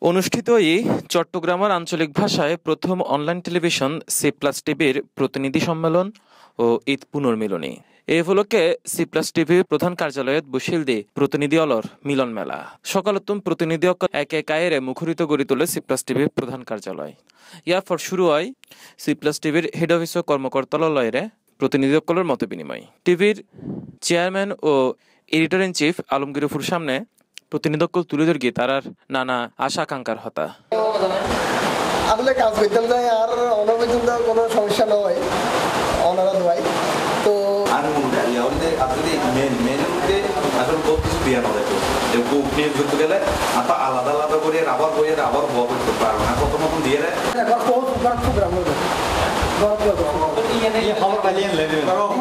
অনুষ্ঠিত এই চট্টগ্রামের আঞ্চলিক ভাষায় প্রথম অনলাইন টেলিভিশন সি প্লাস টিভির প্রতিনিধি সম্মেলন ও ঈদ পুনর্মিলনী। এই উপলক্ষে সি প্লাস টিভির প্রধান কার্যালয়ত বসিলদি প্রতিনিধি অলর মিলন মেলা সকালতম প্রতিনিধি এক এক আয়েরে মুখরিত গড়ি তোলে সি প্লাস টিভির প্রধান কার্যালয়। ইয়ার পর শুরু হয় সি প্লাস টিভির হেড অফিস ও কর্মকর্তালয়ের প্রতিনিধিসকলের মত বিনিময়। টিভির চেয়ারম্যান ও এডিটর ইন চিফ আলমগীরুফুর সামনে প্রতিনিধিত্ব তুলে ধরে তারার নানা আশা আকাঙ্ক্ষার হতা। আসলে কাজ করতাম যাই আর অনবরত কোনো সমস্যা নয় ওনারা দোয়াই তো আর আসলে মেনের মধ্যে আসলে বহুত কিছু দিয়ে না দেখো যে বুক নিয়ে ঘুরতে গেলে আপনার আলাদা আলাদা করে আবার বইয়ের আবার হওয়া করতে পারবো না কত মতন দিয়ে দেয় প্রোগ্রাম হবে খবর পালিয়ে লেগে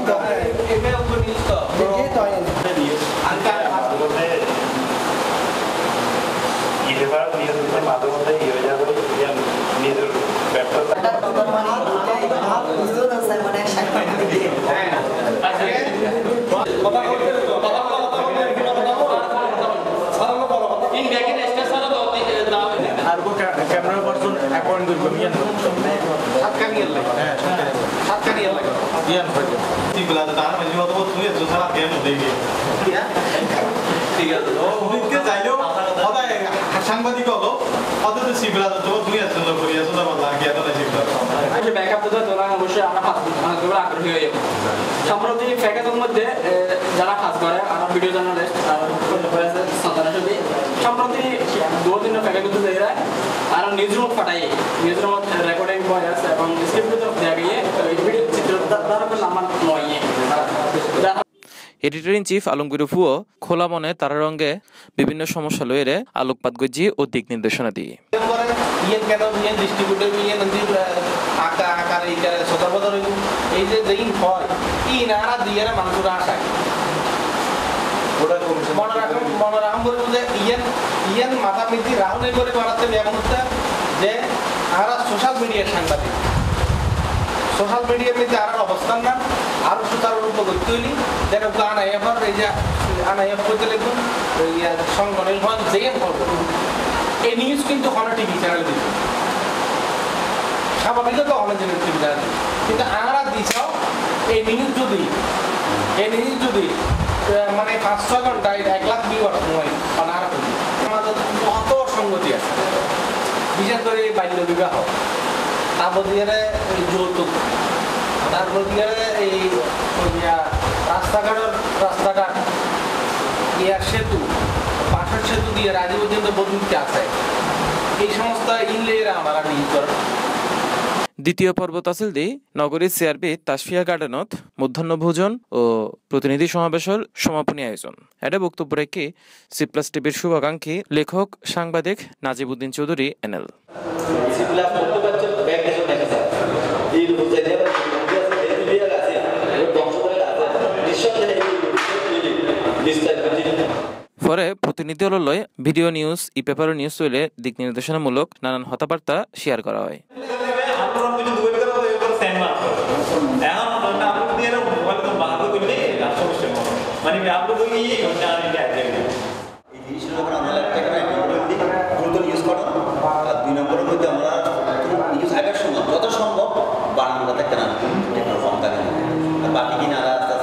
ক্যামেরা পারসন অ্যাপয়েন্ট করব মিয়ান সাতকানিয়ার লাগে হ্যাঁ সাতকানিয়ার লাগে মিয়ান ফাইতে তিগলা তার মাঝে মত তুমি জোছালা কেন দেবে ঠিক আছে ও উনিকে যাইলো ওদায় সাংবাদিক হলো অতত সিবলা তো তুমি আসলে করিয়া সুদা বলা কি এত সিবলা আসলে ব্যাকআপ তো তোলা অবশ্যই আমরা কাজ করে আগ্রহী হয়ে যাব। সম্প্রতি প্যাকেজের মধ্যে যারা কাজ করে আর ভিডিও জার্নালিস্ট আর সাধারণত সম্প্রতি দুদিনের প্যাকেজ করতে যাই আর নিউজরুম ফাটাই নিউজরুম রেকর্ডিং ভয়েস এবং স্ক্রিপ্ট দেওয়া গিয়ে ভিডিও চিত্র দ্বারা আমার নয়। এডিটর ইন চিফ আলমগীরুফুও খোলা মনে তারা রঙে বিভিন্ন সমস্যা লয়ে আলোকপাত গজি ও দিক নির্দেশনা দিয়ে এই যে যেইন হয় ই নারা দিয়ে মানুষরা আশা মনে রাখুন বলবো যে ইয়েন মাথা মিতি রাহুল করে বাড়াতে এমন হচ্ছে যে আমরা সোশ্যাল মিডিয়ার সাংবাদিক সোশ্যাল মিডিয়ার মধ্যে আর অবস্থান না আরো সুচারুরূপ করতে হইলি যেন আনাইফার এই যে আনাইফ করতে লিখুন সংগঠন হয় যেন করবো এই নিউজ কিন্তু হন টিভি চ্যানেলে দিত স্বাভাবিক তো অনেক জিনিস টিভি চ্যানেলে কিন্তু আমরা দিছাও এই নিউজ যদি মানে 5-6 ঘন্টায় 1 লাখ ভিউয়ার সময় বানার আমাদের কত সংগতি আছে বিশেষ করে বাল্য বিবাহ তারপর দিয়ে যৌতুক তারপর দিয়ে এই রাস্তাঘাট ইয়ার সেতু বাঁশের সেতু দিয়ে রাজীব পর্যন্ত বদলতে আছে এই সমস্ত ইনলেরা আমরা ডিল করেন। দ্বিতীয় পর্ব তাসিলদি নগরীর সিআরবি তাসফিয়া গার্ডেনত মধ্যাহ্ন ভোজন ও প্রতিনিধি সমাবেশের সমাপনী আয়োজন। এটা বক্তব্য রেখে সি প্লাস টিভির শুভাকাঙ্ক্ষী লেখক সাংবাদিক নাজিবুদ্দিন চৌধুরী এনএল পরে প্রতিনিধি লয় video news e paper news চলে দিক নির্দেশনামূলক নানান হতাবার্তা শেয়ার করা হয়। যত সম্ভব বানানো থাকতে না বাকি কিনা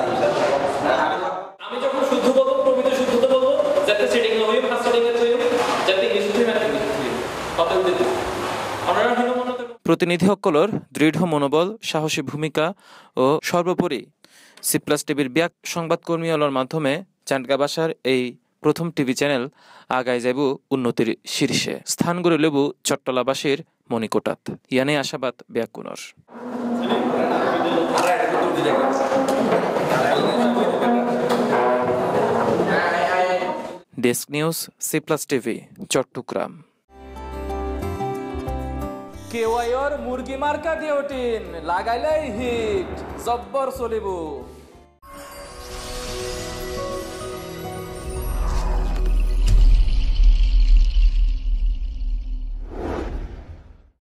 আমি যখন শুদ্ধ বলবো প্রকৃত শুদ্ধতা বলবো যাতে সেটিং না হয়ে ফার্স্ট সেটিং এর হয়ে যাতে ইস্যু না থাকে কথা বলতে আমরা প্রতিনিধি সকলের দৃঢ় মনোবল সাহসী ভূমিকা ও সর্বোপরি সি প্লাস টিভির ব্যাক সংবাদকর্মী হলোর মাধ্যমে চান্ডকা ভাষার এই প্রথম টিভি চ্যানেল আগায় যাইব উন্নতির শীর্ষে স্থান গড়ে লেবু চট্টলাবাসীর মণিকোটাত ইয়ানে আশাবাদ ব্যাকুনর। Desk news C plus TV Chittagong. কেওয়াইর মুরগি মার্কা ডিওটিন লাগাইলেই হিট জব্বর চলিব।